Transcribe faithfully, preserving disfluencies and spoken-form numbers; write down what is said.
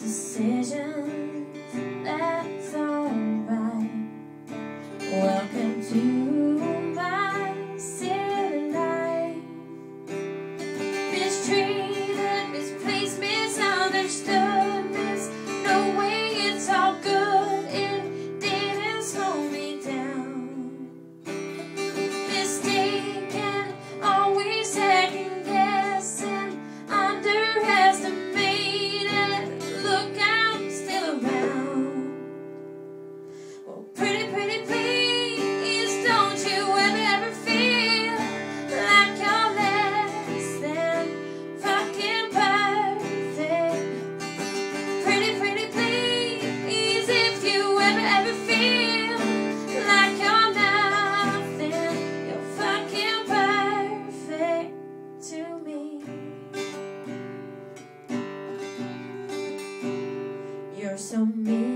decisions, that's alright. Welcome to my silly life. Mistreated, misplaced, misunderstood, miss no way it's all good. It didn't slow me down. Mistaken, always second guessing, underestimated. Look, I'm still around. Well, pretty, pretty please, don't you ever, ever feel like you're less than fucking perfect. Pretty, pretty please, if you ever, ever feel like you're nothing, you're fucking perfect to me. You're so mean.